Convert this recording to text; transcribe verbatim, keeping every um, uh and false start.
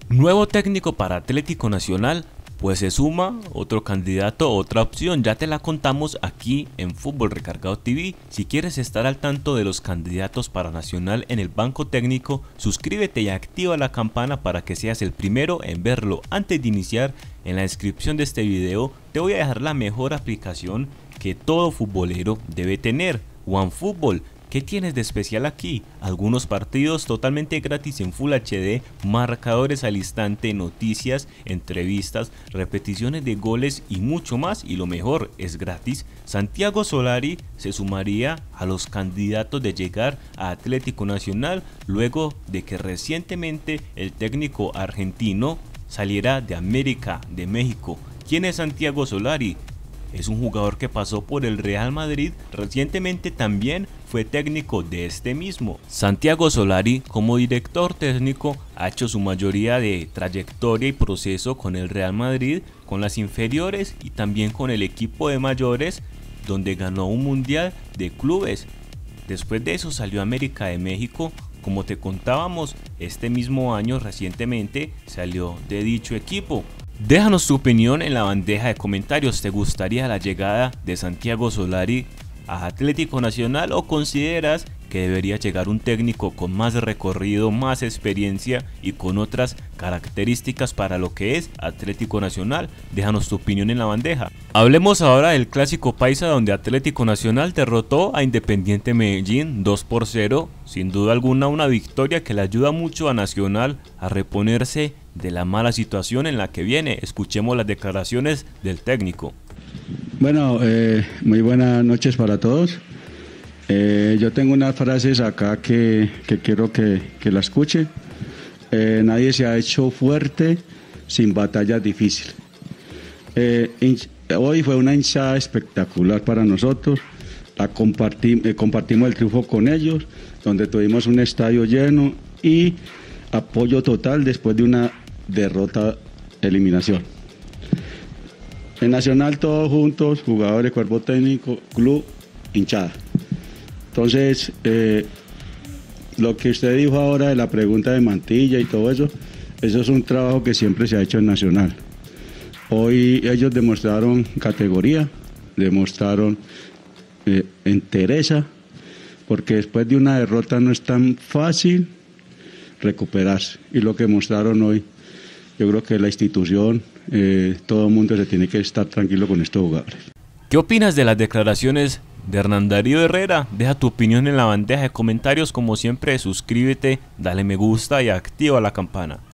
Nuevo técnico para Atlético Nacional, pues se suma otro candidato, otra opción, ya te la contamos aquí en Fútbol Recargado T V. Si quieres estar al tanto de los candidatos para Nacional en el banco técnico, suscríbete y activa la campana para que seas el primero en verlo. Antes de iniciar, en la descripción de este video te voy a dejar la mejor aplicación que todo futbolero debe tener, OneFootball. ¿Qué tienes de especial aquí? Algunos partidos totalmente gratis en Full H D, marcadores al instante, noticias, entrevistas, repeticiones de goles y mucho más, y lo mejor, es gratis. Santiago Solari se sumaría a los candidatos de llegar a Atlético Nacional luego de que recientemente el técnico argentino saliera de América de México. ¿Quién es Santiago Solari? Es un jugador que pasó por el Real Madrid, recientemente también fue técnico de este mismo. Santiago Solari, como director técnico, ha hecho su mayoría de trayectoria y proceso con el Real Madrid, con las inferiores y también con el equipo de mayores, donde ganó un mundial de clubes. Después de eso salió a América de México. Como te contábamos, este mismo año recientemente salió de dicho equipo. Déjanos tu opinión en la bandeja de comentarios. ¿Te gustaría la llegada de Santiago Solari a Atlético Nacional o consideras que debería llegar un técnico con más recorrido, más experiencia y con otras características para lo que es Atlético Nacional? Déjanos tu opinión en la bandeja. Hablemos ahora del clásico paisa, donde Atlético Nacional derrotó a Independiente Medellín dos por cero. Sin duda alguna una victoria que le ayuda mucho a Nacional a reponerse de la mala situación en la que viene. Escuchemos las declaraciones del técnico. Bueno, eh, muy buenas noches para todos. Eh, yo tengo unas frases acá que, que quiero que, que la escuchen. Eh, nadie se ha hecho fuerte sin batallas difíciles. Eh, hoy fue una hinchada espectacular para nosotros. La compartim, eh, compartimos el triunfo con ellos, donde tuvimos un estadio lleno y apoyo total después de una derrota, eliminación. En Nacional todos juntos, jugadores, cuerpo técnico, club, hinchada. Entonces, eh, lo que usted dijo ahora de la pregunta de Mantilla y todo eso, eso es un trabajo que siempre se ha hecho en Nacional. Hoy ellos demostraron categoría, demostraron eh, entereza, porque después de una derrota no es tan fácil recuperarse. Y lo que mostraron hoy, yo creo que la institución, eh, todo el mundo se tiene que estar tranquilo con estos jugadores. ¿Qué opinas de las declaraciones de Hernán Darío Herrera? Deja tu opinión en la bandeja de comentarios. Como siempre, suscríbete, dale me gusta y activa la campana.